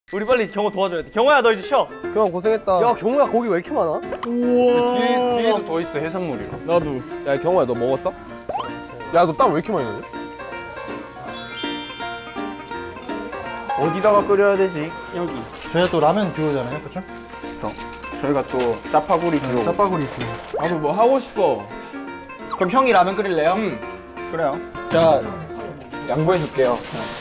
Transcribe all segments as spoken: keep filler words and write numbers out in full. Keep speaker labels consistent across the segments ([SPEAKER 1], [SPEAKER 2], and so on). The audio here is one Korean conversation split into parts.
[SPEAKER 1] 우리 빨리 경호 도와줘야 돼. 경호야 너 이제 쉬어.
[SPEAKER 2] 경호 고생했다.
[SPEAKER 3] 야 경호야 고기 왜 이렇게 많아?
[SPEAKER 1] 우와.
[SPEAKER 4] 뒤에, 뒤에도 더 있어 해산물이.
[SPEAKER 1] 나도.
[SPEAKER 2] 야 경호야 너 먹었어? 야 너 땀 왜 이렇게 많이 나냐?
[SPEAKER 1] 어디다가 끓여야 되지?
[SPEAKER 5] 여기. 저희가 또 라면 듀오잖아요, 그렇죠?
[SPEAKER 1] 저희가 또 짜파구리 듀오.
[SPEAKER 5] 짜파구리 듀오.
[SPEAKER 4] 나도 뭐 하고 싶어.
[SPEAKER 1] 그럼 형이 라면 끓일래요?
[SPEAKER 4] 응.
[SPEAKER 1] 그래요.
[SPEAKER 2] 자 양보해 줄게요.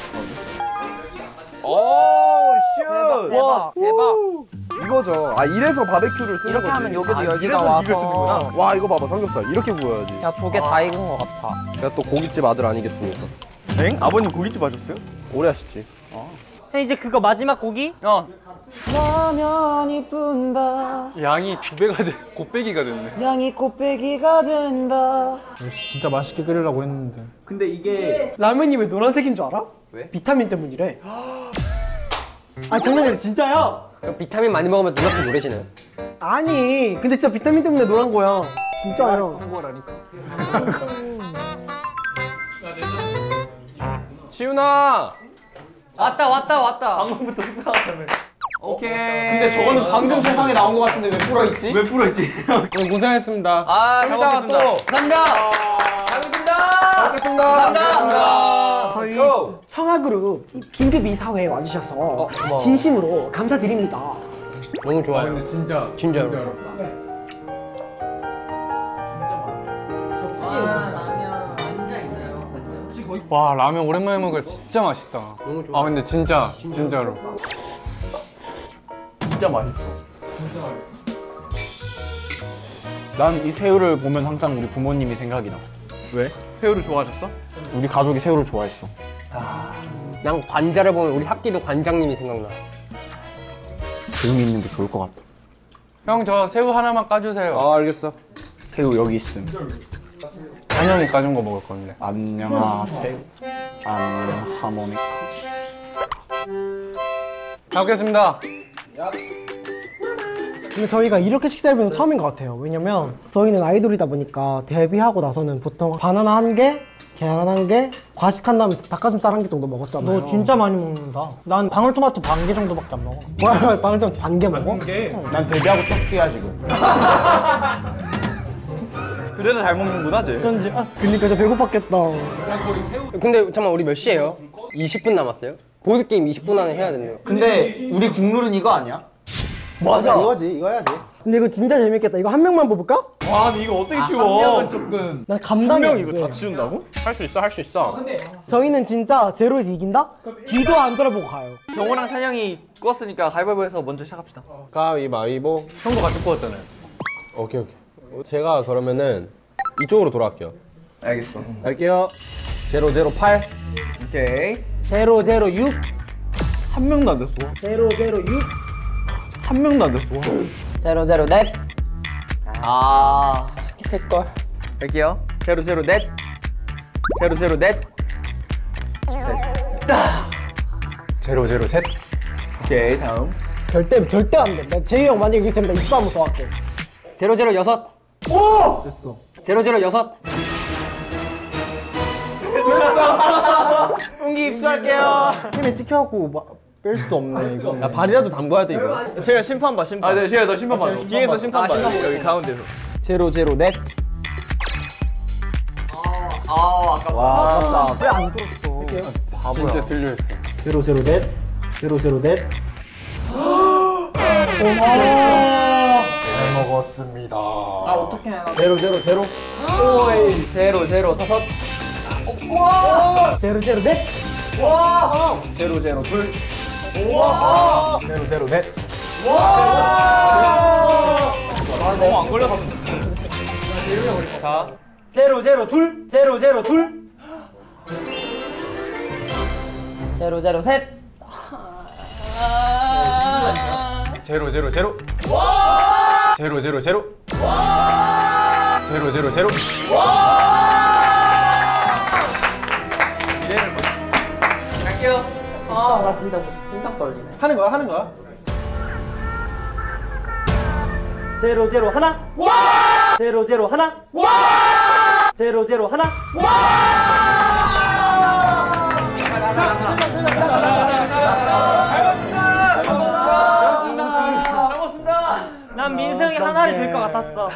[SPEAKER 2] 오 슛!
[SPEAKER 1] 대박. 대박.
[SPEAKER 2] 이거죠. 아 이래서 바베큐를 쓰는
[SPEAKER 1] 이렇게
[SPEAKER 2] 거지.
[SPEAKER 1] 하면 여기도
[SPEAKER 2] 아,
[SPEAKER 1] 여기가
[SPEAKER 2] 이래서
[SPEAKER 1] 와서.
[SPEAKER 2] 이걸 쓰는구나. 와 이거 봐봐 삼겹살 이렇게 구워야지.
[SPEAKER 1] 야 조개 다 익은 것 같아.
[SPEAKER 2] 제가 또 고깃집 아들 아니겠습니까?
[SPEAKER 1] 엥? 아버님 고깃집 하셨어요?
[SPEAKER 2] 오래 하셨지.
[SPEAKER 3] 형 이제 그거 마지막 고기?
[SPEAKER 1] 어.
[SPEAKER 6] 라면이 분다
[SPEAKER 4] 양이 두 배가 돼. 곱빼기가 됐네.
[SPEAKER 6] 양이 꽃배기가 된다.
[SPEAKER 5] 진짜 맛있게 끓이려고 했는데.
[SPEAKER 1] 근데 이게
[SPEAKER 3] 라면이 왜 노란색인 줄 알아?
[SPEAKER 1] 왜?
[SPEAKER 3] 비타민 때문이래. 아 장난이래 진짜야?
[SPEAKER 7] 비타민 많이 먹으면 눈앞이 노래지네.
[SPEAKER 3] 아니 근데 진짜 비타민 때문에 노란 거야. 진짜야.
[SPEAKER 4] 지훈아.
[SPEAKER 7] 왔다 왔다 왔다.
[SPEAKER 1] 방금부터 속상하다며. 오케이.
[SPEAKER 3] 근데 저거는 방금 세상에 나온 거 같은데 왜 불어있지?
[SPEAKER 1] 왜 불어있지?
[SPEAKER 4] 오늘 고생했습니다.
[SPEAKER 1] 아, 잘 먹겠습니다.
[SPEAKER 7] 감사합니다.
[SPEAKER 1] 잘 먹겠습니다.
[SPEAKER 7] 감사합니다.
[SPEAKER 3] 저희 청아그룹 긴급 이사회에 와주셔서 진심으로 감사드립니다.
[SPEAKER 7] 너무 좋아요.
[SPEAKER 4] 근데 진짜
[SPEAKER 7] 진짜로.
[SPEAKER 4] 와 라면 오랜만에 먹으니까 진짜 맛있다.
[SPEAKER 7] 너무 좋아.
[SPEAKER 4] 아 근데 진짜 진짜로.
[SPEAKER 1] 진짜 맛있어. 난 이 새우를 보면 항상 우리 부모님이 생각이 나. 왜? 새우를 좋아하셨어? 우리 가족이 새우를 좋아했어.
[SPEAKER 7] 난 관자를 보면 우리 학기도 관장님이 생각나.
[SPEAKER 1] 조용히님도 좋을 것 같아.
[SPEAKER 4] 형 저 새우 하나만 까주세요.
[SPEAKER 2] 아 알겠어.
[SPEAKER 1] 새우 여기 있음.
[SPEAKER 4] 한영이 까준 거 먹을 건데.
[SPEAKER 1] 안녕하세요. 안녕 하모니카.
[SPEAKER 4] 잘 먹겠습니다.
[SPEAKER 3] 근데 저희가 이렇게 식사해보는 건 처음인 것 같아요. 왜냐면 저희는 아이돌이다 보니까 데뷔하고 나서는 보통 바나나 한 개, 계란 한 개, 과식 한 다음에 닭가슴살 한 개 정도 먹었잖아요. 너 진짜 많이 먹는다. 난 방울토마토 반 개 정도밖에 안 먹어. 뭐야? 방울토마토 반 개 먹어?
[SPEAKER 1] 난 데뷔하고 첫 끼야 지금. 그래도 잘 먹는구나 쟤.
[SPEAKER 3] 어쩐지. 아, 그니까 진짜 배고팠겠다.
[SPEAKER 7] 근데 잠깐만 우리 몇 시에요? 이십 분 남았어요? 보드게임 이십 분 안에 해야 된대요.
[SPEAKER 1] 근데 우리 국룰은 이거 아니야?
[SPEAKER 3] 맞아.
[SPEAKER 5] 이거지, 이거 해야지.
[SPEAKER 3] 근데 이거 진짜 재밌겠다. 이거 한 명만 뽑을까?
[SPEAKER 1] 와 근데 이거 어떻게 치워? 한 명은 조금.
[SPEAKER 3] 난 감당이 안
[SPEAKER 1] 이거
[SPEAKER 3] 돼.
[SPEAKER 1] 다 치운다고?
[SPEAKER 4] 할 수 있어 할 수 있어.
[SPEAKER 3] 저희는 진짜 제로에서 이긴다? 뒤도 안 돌아보고 가요.
[SPEAKER 1] 경호랑 찬영이 구웠으니까 가위바위보해서 먼저 시작합시다.
[SPEAKER 2] 가위바위보.
[SPEAKER 4] 형도 같이 구웠잖아요.
[SPEAKER 2] 오케이 오케이. 어, 제가 그러면은 이쪽으로 돌아갈게요.
[SPEAKER 1] 알겠어.
[SPEAKER 2] 갈게요. 제로 제로 팔.
[SPEAKER 1] 오케이.
[SPEAKER 3] 제로 제로 육,
[SPEAKER 1] 한 명도 안 됐어.
[SPEAKER 3] 제로 제로 육,
[SPEAKER 1] 한 명도 안 됐어.
[SPEAKER 6] 제로 제로 넷.
[SPEAKER 1] 아.
[SPEAKER 6] 숙기 칠걸.
[SPEAKER 1] 갈게요. 제로 제로 넷. 제로 제로 넷.
[SPEAKER 4] 제로 제로 셋.
[SPEAKER 1] 오케이 다음.
[SPEAKER 3] 절대 절대 안 돼. 나 제이 형 만약에 여기서 나 입수 한번 더 할게.
[SPEAKER 7] 제로 제로 여섯. 오! 됐어. 제로 제로 여섯.
[SPEAKER 1] 웅기 입수할게요.
[SPEAKER 5] 힘에 찍혀갖고 막 뺄 수도 없네, 이거.
[SPEAKER 2] 야 발이라도 담궈야 돼 이거.
[SPEAKER 1] 제가 심판 봐 심판. 아 네, 제가 너 심판 봐. 뒤에서 심판 봐. 여기 가운데서.
[SPEAKER 2] 제로 제로 넷.
[SPEAKER 1] 아 아깝다. 와 아깝다.
[SPEAKER 3] 왜 안 들었어?
[SPEAKER 4] 진짜 들려있어.
[SPEAKER 5] 제로 제로 넷, 제로 제로 넷. 잘 먹었습니다.
[SPEAKER 1] 아 어떻게 해?
[SPEAKER 2] 제로 제로 제로.
[SPEAKER 1] 오이 제로 제로 다섯.
[SPEAKER 3] 제로 제로 넷.
[SPEAKER 1] 제로 제로 둘.
[SPEAKER 2] 제로 제로 넷.
[SPEAKER 1] 너무 안 걸려서. 자.
[SPEAKER 3] 제로 제로 둘, 제로 제로 둘.
[SPEAKER 6] 제로 제로 셋.
[SPEAKER 4] 제로 제로 제로. 제로 제로 제로. 제로 제로 제로.
[SPEAKER 1] 갈게요.
[SPEAKER 6] 아, 나 진짜 진짜 떨리네.
[SPEAKER 5] 하는 거야, 하는 거야?
[SPEAKER 3] 제로 제로 하나. 제로 제로 하나. 제로 제로 하나.
[SPEAKER 6] 말이 될 것 같았어.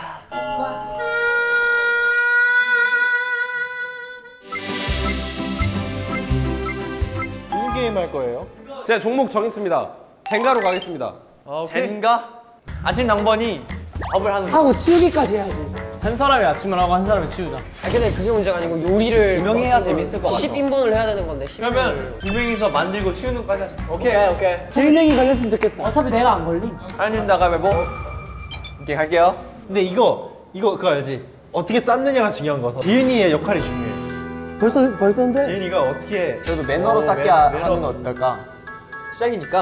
[SPEAKER 5] 무슨 게임 할 거예요?
[SPEAKER 2] 제가 종목 정했습니다. 젠가로 가겠습니다.
[SPEAKER 5] 아, 오케이.
[SPEAKER 4] 젠가? 아침 낭번이 밥을 하는 거.
[SPEAKER 3] 하고 치우기까지 해야지.
[SPEAKER 1] 한 사람이 아침을 하고 한 사람이 치우자.
[SPEAKER 7] 아 근데 그게 문제가 아니고 요리를
[SPEAKER 6] 명해야 재밌을 것 같아.
[SPEAKER 7] 십 인분을 해야 되는 건데. 십 인분을.
[SPEAKER 4] 그러면 두 명이서 만들고 치우는 거까지 하자.
[SPEAKER 5] 오케이, 오케이.
[SPEAKER 3] 재인형이 걸렸으면 좋겠다.
[SPEAKER 6] 어차피 내가 안 걸림.
[SPEAKER 4] 아님 나가면 오케이 갈게요.
[SPEAKER 5] 근데 이거, 이거 그거 알지? 어떻게 쌓느냐가 중요한 거서. 지윤이의 역할이 중요해.
[SPEAKER 3] 벌써 벌써인데?
[SPEAKER 5] 지윤이가 어떻게.
[SPEAKER 1] 그래도 매너로
[SPEAKER 5] 어,
[SPEAKER 1] 쌓게
[SPEAKER 5] 매너,
[SPEAKER 1] 하-
[SPEAKER 5] 매너.
[SPEAKER 1] 하는 건 어떨까?
[SPEAKER 5] 시작이니까.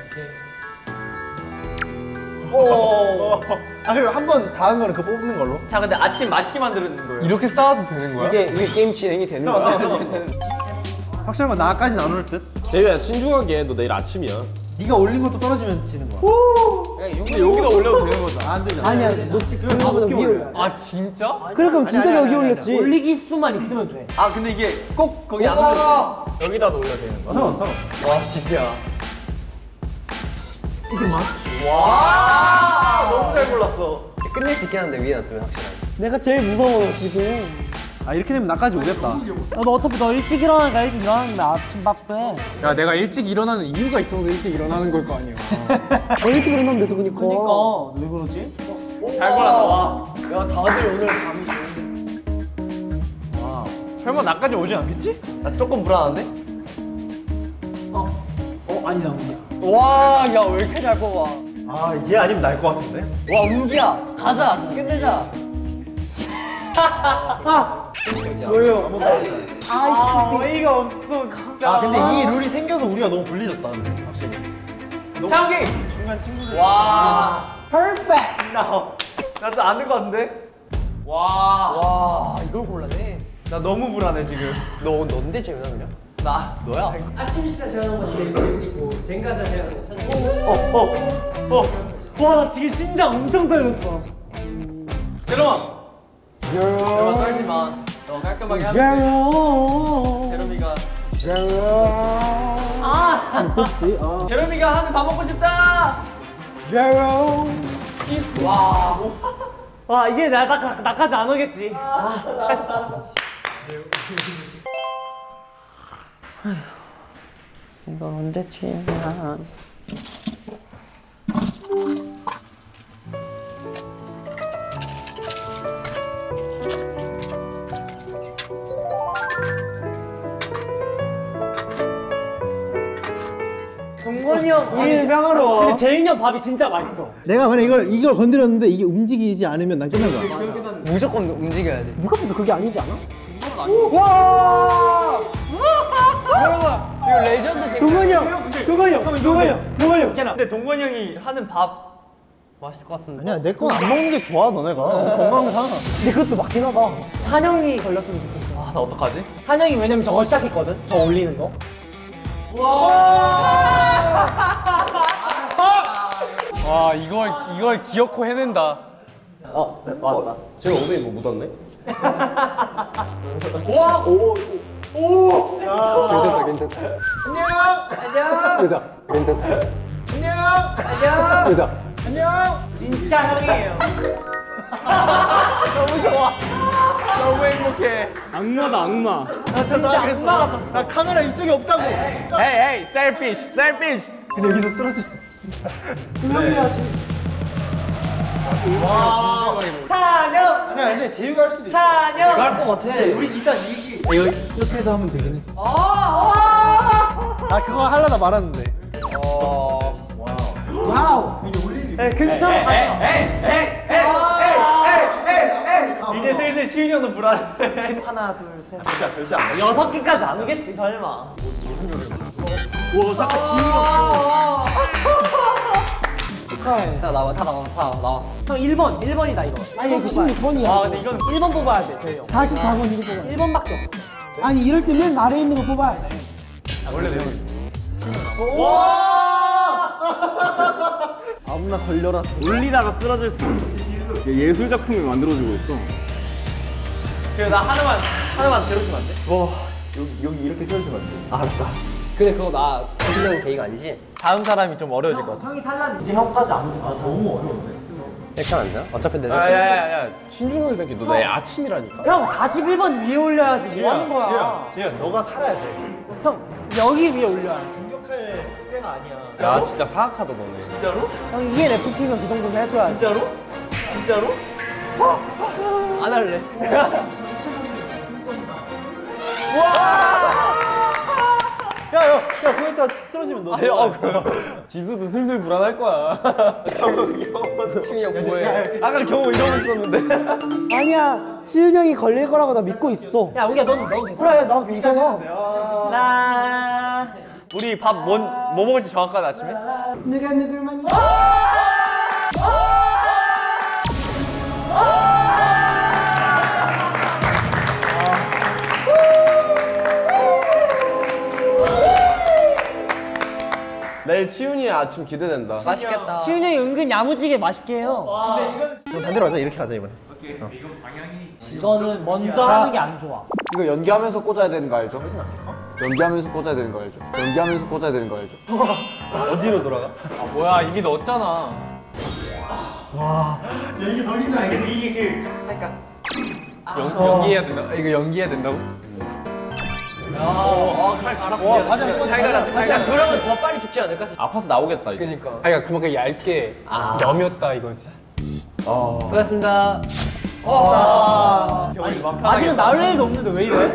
[SPEAKER 5] 오. 아, 그리고 한 번 다 한 거는 그거 뽑는 걸로.
[SPEAKER 4] 자 근데 아침 맛있게 만드는 거예요.
[SPEAKER 1] 이렇게 쌓아도 되는 거야?
[SPEAKER 6] 이게 이게 게임 진행이 되는 거야.
[SPEAKER 5] 확실한 건 나까지는 안 올 듯?
[SPEAKER 2] 제이야 신중하게 너 내일 아침이야.
[SPEAKER 5] 네가 올린 것도 떨어지면 지는 거야.
[SPEAKER 1] 근데 여기다 올려도 되는 거잖아.
[SPEAKER 5] 안 되잖아.
[SPEAKER 3] 아니야, 높이 그거보다 위에 올려.
[SPEAKER 4] 아 진짜?
[SPEAKER 3] 그래 그럼 진짜 여기 올렸지.
[SPEAKER 6] 올리기 수만 있으면 돼.
[SPEAKER 4] 아 근데 이게 꼭 거기 안 올려.
[SPEAKER 1] 여기다 올려도 되는 거야?
[SPEAKER 5] 상관없어.
[SPEAKER 4] 와 진짜.
[SPEAKER 3] 이게 맞?
[SPEAKER 4] 와 너무 잘 골랐어.
[SPEAKER 7] 끝낼 수 있긴 한데 위에 놔두면 확실하게.
[SPEAKER 3] 내가 제일 무서워 지금.
[SPEAKER 5] 아, 이렇게 되면 나까지 오겠다.
[SPEAKER 3] 너 어차피 너 일찍 일어나니까 일찍 일어나는데 아침밥도 해.
[SPEAKER 1] 야 내가 일찍 일어나는 이유가 있어서 일찍 일어나는 걸 거 아니야.
[SPEAKER 3] 너 일찍 일어나면 되도 그니까.
[SPEAKER 6] 그러니까 왜 그러지?
[SPEAKER 4] 잘 골랐어. 와.
[SPEAKER 7] 야 다들 오늘 밤이 좋은데.
[SPEAKER 4] 설마 나까지 오진 않겠지? 나 조금 불안한데?
[SPEAKER 3] 어 아니다 우리야.
[SPEAKER 7] 와, 야 왜 이렇게 잘 뽑아?
[SPEAKER 5] 아, 얘 아니면 날 것 같은데?
[SPEAKER 7] 와, 우기야, 가자, 끝내자.
[SPEAKER 5] 조용.
[SPEAKER 4] 아 어이가 없어 진짜.
[SPEAKER 5] 아, 근데 이 룰이 생겨서 우리가 너무 불리졌다, 근데, 확실히. 너무
[SPEAKER 4] 창기!
[SPEAKER 5] 중간 친구들.
[SPEAKER 4] 와.
[SPEAKER 3] 퍼펙트.
[SPEAKER 4] 나 나도 안 될 것 같은데? 와.
[SPEAKER 7] 와, 이걸 골라내.
[SPEAKER 4] 나 너무 불안해 지금.
[SPEAKER 7] 너 넌데 재현아 그냥?
[SPEAKER 4] 나 너야?
[SPEAKER 7] 아침 식사 재현한 거 제일 재밌고 젠가자 재현한 거 천천히.
[SPEAKER 4] 어.
[SPEAKER 3] 와 나 지금 심장 엄청 떨렸어.
[SPEAKER 4] 제롬아. 제롬아 떨지 마. 너 깔끔하게 하면 돼.
[SPEAKER 3] 제로.
[SPEAKER 4] 제롬이가
[SPEAKER 3] 제로.
[SPEAKER 4] 아. 제롬이가 하는 밥 먹고 싶다.
[SPEAKER 3] 제로.
[SPEAKER 4] 와.
[SPEAKER 3] 와 이제 나, 나, 나까지 안 오겠지.
[SPEAKER 6] 이걸 언제 치냐?
[SPEAKER 3] 동건이 형 우리는 평화로워. 근데 재인이 형 밥이 진짜 맛있어.
[SPEAKER 5] 내가 만약 이걸, 이걸 건드렸는데 이게 움직이지 않으면 난 끝난 거야.
[SPEAKER 7] 무조건 움직여야 돼.
[SPEAKER 3] 누가 봐도 그게 아니지 않아?
[SPEAKER 7] 이거 레전드 젠가.
[SPEAKER 3] 동건이 형, 동건이 형, 동건이 형, 동건이 형.
[SPEAKER 4] 근데 동건이 형이 하는 밥 맛있을 것 같은데.
[SPEAKER 5] 아니야, 내 건 안 먹는 게 좋아, 너네가. 건강상.
[SPEAKER 3] 근데 그것도 맞긴 하다. 찬영이 걸렸으면 좋겠어.
[SPEAKER 4] 아, 나 어떡하지?
[SPEAKER 3] 찬영이 왜냐면 저거 시작했거든. 저 올리는 거.
[SPEAKER 4] 와 이걸 이걸 기어코 해낸다.
[SPEAKER 7] 어, 맞다.
[SPEAKER 2] 제가 엉덩이 뭐 묻었네?
[SPEAKER 7] 와, 오,
[SPEAKER 2] 괜찮다 괜찮다.
[SPEAKER 7] 안녕. 괜찮다. 안녕. 괜찮다.
[SPEAKER 3] 진짜 형이에요.
[SPEAKER 4] 너무 행복해.
[SPEAKER 1] 악마다 악마.
[SPEAKER 5] 나 진짜 악마 같았어. 나 카메라 이쪽에 없다고.
[SPEAKER 4] 헤이 헤이 셀피쉬 셀피쉬.
[SPEAKER 5] 근데 여기서 쓰러지면
[SPEAKER 3] 찬영,
[SPEAKER 5] 아니야, 근데 제유가 할 수도 있어.
[SPEAKER 3] 찬영.
[SPEAKER 7] 할것 같아.
[SPEAKER 5] 우리 이따 얘기.
[SPEAKER 1] 이거 이렇게 해도 하면 되긴 해.
[SPEAKER 5] 나 그거 하려다 말았는데.
[SPEAKER 7] 어.
[SPEAKER 3] 와우.
[SPEAKER 5] 이게 올리는
[SPEAKER 3] 네, 근처로 가요.
[SPEAKER 4] 이제 슬슬 시윤이 형도 불안해.
[SPEAKER 3] 하나, 둘, 셋.
[SPEAKER 5] 진짜 절대 안 돼.
[SPEAKER 3] 여섯 개까지 안 오겠지 설마. 축하해.
[SPEAKER 7] 다 나와, 다 나와, 다 나와.
[SPEAKER 3] 형 일 번, 일 번이다 이거. 아니 이거 십육 번이야.
[SPEAKER 4] 아 근데 이건
[SPEAKER 3] 일 번 뽑아야 돼, 저희 형. 사십사 번 이거 뽑아야 돼. 일 번밖에 없어. 아니 이럴 때 맨 아래에 있는 거 뽑아야 돼.
[SPEAKER 4] 원래 내용.
[SPEAKER 1] 아무나 걸려라. 올리다가 쓰러질 수 있어. 예술 작품이 만들어지고 있어.
[SPEAKER 4] 그래 나 하나만 하나만 데려주면 안 돼?
[SPEAKER 5] 와, 여기, 여기 이렇게 세워주면 안 돼.
[SPEAKER 4] 알았어.
[SPEAKER 7] 근데 그거 나 거기는 계획 아니지?
[SPEAKER 4] 다음 사람이 좀 어려워질 것 같아.
[SPEAKER 3] 형이 탈라면 이제 형까지 안 돼. 아,
[SPEAKER 5] 너무 어려운데?
[SPEAKER 7] 이렇게 하면 안 되나? 어차피 내
[SPEAKER 2] 아, 야야야 신중하게 생각해. 너 내 아침이라니까.
[SPEAKER 6] 형 사십일 번 위에 올려야지. 뭐 하는 거야?
[SPEAKER 5] 지금 너가 살아야 돼.
[SPEAKER 6] 형 여기 위에 올려야지.
[SPEAKER 5] 공격할 때가 아니야.
[SPEAKER 2] 야 진짜 사악하다 너네.
[SPEAKER 5] 진짜로?
[SPEAKER 6] 형 이게 래프피면 그 정도는 해줘야지.
[SPEAKER 5] 진짜로? 진짜로?
[SPEAKER 7] 안 할래.
[SPEAKER 5] 야, 야, 야, 그러니까 쓰러지면 너.
[SPEAKER 2] 아니 어 지수도 슬슬 불안할 거야.
[SPEAKER 7] 충이 형 뭐해?
[SPEAKER 5] 아까 겨우 이러고 있었는데.
[SPEAKER 3] 아니야, 지훈 형이 걸릴 거라고 나 믿고 있어.
[SPEAKER 6] 야 우기야 넌 너 괜찮아.
[SPEAKER 3] 그래, 나 괜찮아.
[SPEAKER 6] 나
[SPEAKER 5] 우리 밥 뭐 뭐 먹을지 정확하다 아침에?
[SPEAKER 3] 누가 누굴 많이.
[SPEAKER 2] 내일 치훈이의 아침 기대된다.
[SPEAKER 7] 맛있겠다.
[SPEAKER 6] 치훈 형이 은근 야무지게 맛있게 해요.
[SPEAKER 5] 그럼 반대로 하자. 이렇게 하자 이번에.
[SPEAKER 6] 이거는 먼저 하는 게 안 좋아.
[SPEAKER 1] 이거 연기하면서 꽂아야 되는 거 알죠? 연기하면서 꽂아야 되는 거 알죠? 연기하면서 꽂아야 되는 거 알죠?
[SPEAKER 5] 어디로 돌아가?
[SPEAKER 4] 아 뭐야 이미 넣었잖아.
[SPEAKER 5] 이게 더 긴장 알겠네. 이게 그.
[SPEAKER 4] 연, 연기해야 된다. 이거 연기해야 된다고?
[SPEAKER 7] 어칼 갈았어.
[SPEAKER 5] 와, 맞아.
[SPEAKER 7] 잘 갈았어. 잘 갈았어. 그러면 더 빨리 죽지 않을까?
[SPEAKER 2] 아파서 나오겠다 이거.
[SPEAKER 7] 그니까.
[SPEAKER 4] 아니 그러니까 그만큼 얇게
[SPEAKER 7] 아.
[SPEAKER 4] 넘였다 이거지.
[SPEAKER 7] 수고하셨습니다.
[SPEAKER 6] 아직은 나올 일도 없는데 왜 이래?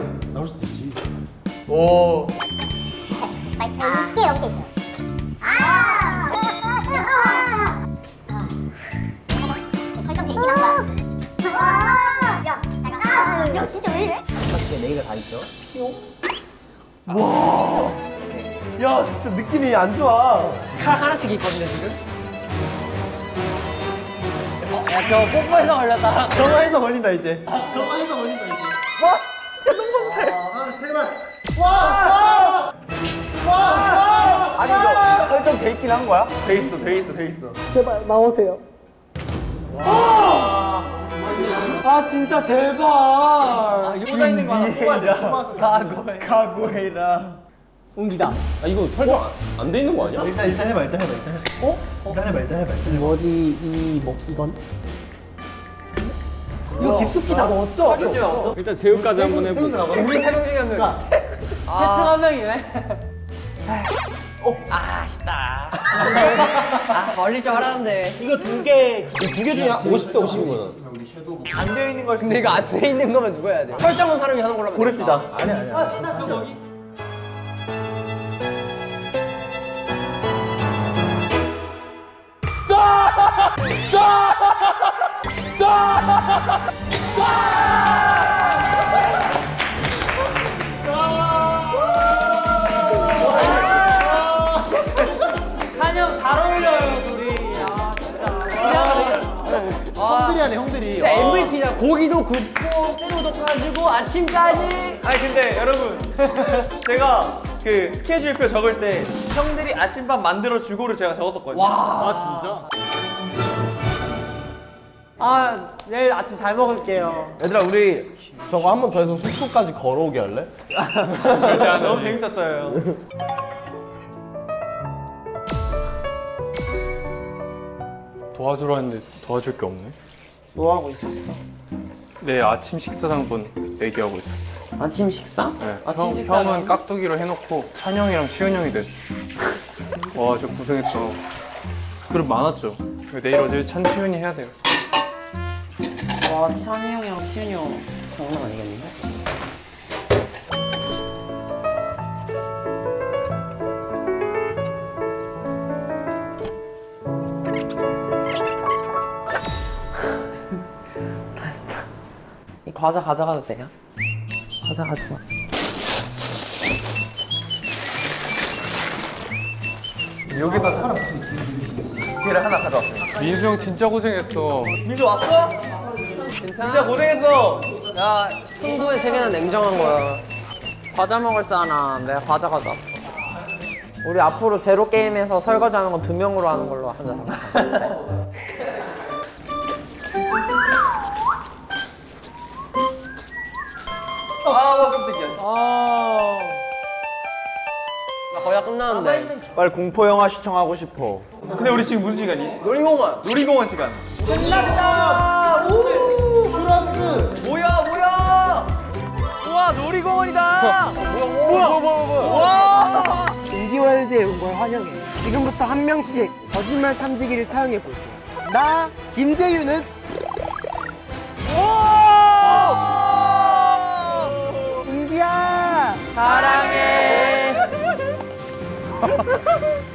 [SPEAKER 4] 오.
[SPEAKER 8] 이십 개 넘게 있어요. 아! 설탕 얘기한 거야. 아! 야, 잠깐. 야, 진짜 왜 이래?
[SPEAKER 5] 야, 진짜 느낌이 안 좋아.
[SPEAKER 7] 칼 하나씩 있거든요 지금. 어, 야, 저 뽀뽀해서 걸렸다.
[SPEAKER 5] 정화해서 걸린다 이제. 정화해서 걸린다 이제. 와, 진짜 너무 감사해. 아, 제발. 와, 와, 와, 와.
[SPEAKER 1] 아니 이거 설정 돼 있긴 한 거야?
[SPEAKER 5] 돼 있어, 돼 있어, 돼 있어.
[SPEAKER 3] 제발, 나오세요. 아, 진짜 제발.
[SPEAKER 5] 쏟아 있는 거 하나
[SPEAKER 7] 가고해.
[SPEAKER 5] 각오해라.
[SPEAKER 6] 옮기다.
[SPEAKER 2] 아 이거 설정 안 돼 있는 거 아니야?
[SPEAKER 5] 일단 일단 해봐, 일단 해봐, 일단 해봐. 어? 일단 해봐, 일단 해봐. 일단 해봐.
[SPEAKER 3] 뭐지, 이, 뭐, 이건? 이거 깊숙이 다 넣었죠?
[SPEAKER 4] 일단 제육까지 한번 해보.
[SPEAKER 7] 우리 세 명 중에 한 명.
[SPEAKER 6] 대충 한 명이네.
[SPEAKER 7] 아, 아쉽다. 아, 걸릴 줄 알았는데.
[SPEAKER 6] 이거 두 개.
[SPEAKER 2] 두 개 중에 오십 대 오십인 거잖아.
[SPEAKER 6] 안 되어 있는 걸 수도
[SPEAKER 7] 근데 이거 안 돼 있는 거면 누가 해야 돼? 설정한 사람이 하는 걸로 하면
[SPEAKER 5] 고릅시다.
[SPEAKER 7] 되겠다.
[SPEAKER 5] 아니 아니야.
[SPEAKER 6] 한영 잘 어울려요 둘이. 아 진짜.
[SPEAKER 5] 형들이 하네, 형들이.
[SPEAKER 7] 진짜 엠브이피잖아. 고기도 굽고, 찌도 덮어가지고, 아침까지.
[SPEAKER 4] 아니 근데 여러분 제가 그 스케줄표 적을 때 형들이 아침밥 만들어 주고를 제가 적었었거든요.
[SPEAKER 7] 와.
[SPEAKER 5] 아, 진짜?
[SPEAKER 6] 아 내일 아침 잘 먹을게요.
[SPEAKER 2] 얘들아 우리 저거 한 번 더 해서 숙소까지 걸어오게 할래?
[SPEAKER 4] 진짜 너무 재밌었어요. 도와주러 했는데 도와줄 게 없네.
[SPEAKER 6] 뭐 하고 있었어?
[SPEAKER 4] 내 아침 식사당번 얘기하고 있었어.
[SPEAKER 6] 아침 식사?
[SPEAKER 4] 네.
[SPEAKER 6] 아침
[SPEAKER 4] 형,
[SPEAKER 6] 식사는?
[SPEAKER 4] 형은 깍두기로 해놓고 찬영이랑 치훈 형이 됐어. 와, 저 고생했다. 그릇 많았죠. 내일 어제 찬 치훈이 해야 돼요.
[SPEAKER 6] 와 찬이 형이랑 시윤이 형 장난 아니겠는데? 이 과자 가져가도 돼요? 과자 가져갔어.
[SPEAKER 4] 여기서 사람 기회를 하나 가져왔어요. 민수 형 진짜 고생했어.
[SPEAKER 5] 민수 왔어?
[SPEAKER 7] 괜찮아?
[SPEAKER 5] 진짜 고생했어.
[SPEAKER 7] 야, 승부의 세계는 냉정한 거야.
[SPEAKER 6] 과자 먹을 사람 내가 과자 가져왔어. 우리 앞으로 제로 게임에서 설거지 하는 건 두 명으로 하는 걸로 하자.
[SPEAKER 5] 아, 깜짝이야.
[SPEAKER 6] 아
[SPEAKER 7] 거의 다 끝나는데.
[SPEAKER 1] 빨리 공포 영화 시청하고 싶어.
[SPEAKER 4] 근데 우리 지금 무슨 시간이지?
[SPEAKER 7] 놀이공원.
[SPEAKER 4] 놀이공원 시간.
[SPEAKER 5] 끝났다. 오, 슈러스.
[SPEAKER 4] 뭐야 뭐야? 우와 놀이공원이다. 뭐야 뭐야 뭐야?
[SPEAKER 3] 인디월드에 온 걸 환영해. 지금부터 한 명씩 거짓말 탐지기를 사용해 볼게. 나 김재윤은 인디야
[SPEAKER 6] 사랑해.